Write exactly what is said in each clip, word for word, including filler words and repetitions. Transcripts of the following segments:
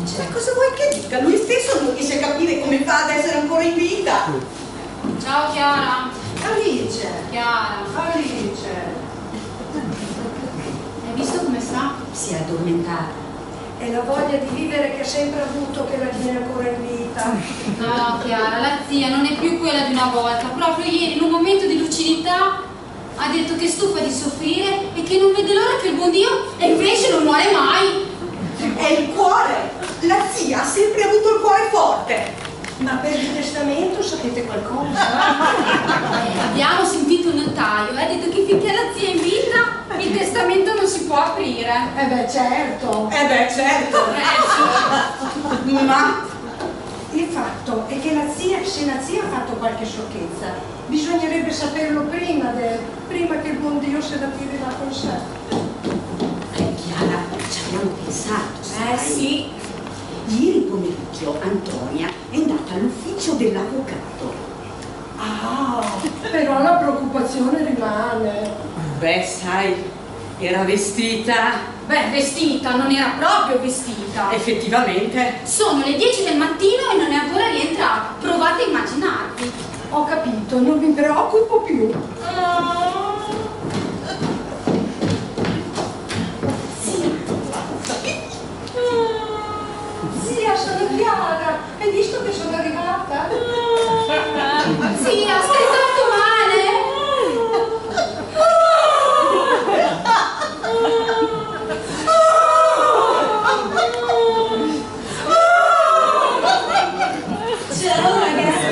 Ma cosa vuoi che dica? Lui stesso non riesce a capire come fa ad essere ancora in vita. Ciao Chiara. Alice. Chiara. Alice. Hai visto come sta? Si è addormentata. È la voglia di vivere che ha sempre avuto che la tiene ancora in vita. No, Chiara, la zia non è più quella di una volta. Proprio ieri, in un momento di lucidità, ha detto che è stufa di soffrire e che non vede l'ora che il buon Dio, e invece non muore mai. È il cuore. La zia ha sempre avuto il cuore forte. Ma per il testamento sapete qualcosa? Eh, abbiamo sentito il notaio, ha detto che finché la zia è in vita il testamento non si può aprire. Eh beh, certo. Eh beh, certo. Eh sì. Ma Il fatto è che la zia, se la zia ha fatto qualche sciocchezza, bisognerebbe saperlo prima, de, prima che il buon Dio se la tiri là con sé. Eh, Chiara, ci abbiamo pensato, sai? Eh sì. Ieri pomeriggio Antonia è andata all'ufficio dell'avvocato. Ah, però la preoccupazione rimane. Beh, sai, era vestita. Beh, vestita, non era proprio vestita. Effettivamente. Sono le dieci del mattino e non è ancora rientrata. Provate a immaginarvi. Ho capito, non mi preoccupo più. Zia, sono Chiara. Hai visto che sono arrivata? Zia, stai tanto male? ciao ragazzi.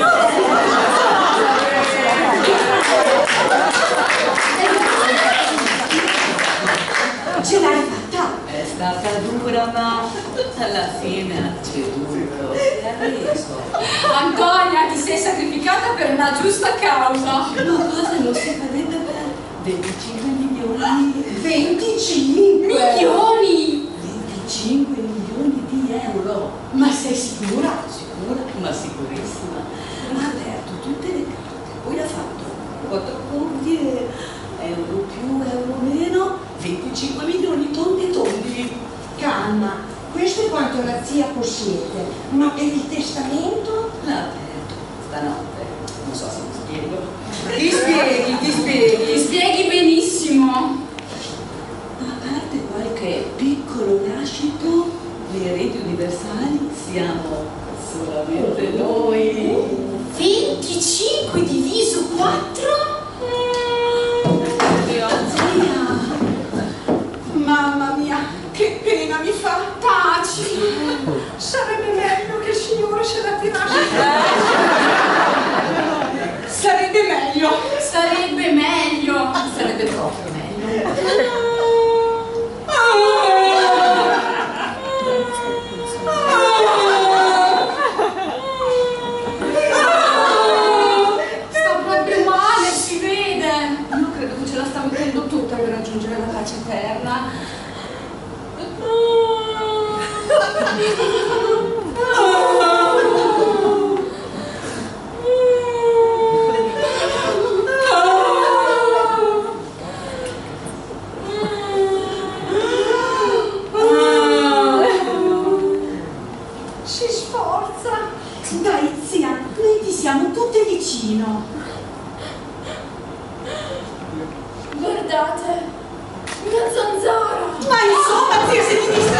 Ce l'hai fatta? È stata dura, ma alla fine ha ceduto e ha reso. Antonia, ti sei sacrificata per una giusta causa. Ma cosa non si farebbe per venticinque milioni? venticinque Milioni! venticinque milioni di euro. Ma sei sicura? Sicura? Ma sicurissima. Ha aperto tutte le carte, poi ha fatto quattro conti e euro più, euro meno, venticinque milioni tondi tondi. Calma, questo è quanto la zia possiede, ma per il testamento? L'ha aperto stanotte. Non so se mi spiego. Ti spieghi, ti spieghi. Ti spieghi benissimo. A parte qualche piccolo lascito, le reti universali siamo solamente noi. venticinque diviso quattro? Zia, Mamma mia, che pena mi fa. Taci! Sarebbe meglio che il Signore se la tirasse. Sarebbe meglio. Sarebbe meglio. sarebbe proprio meglio. Sta proprio male, si vede. Io credo che ce la sta mettendo tutta per raggiungere la pace eterna. Si sforza. Dai zia, noi ti siamo tutte vicino. Guardate, una zanzara. Ma insomma zia, se ti distra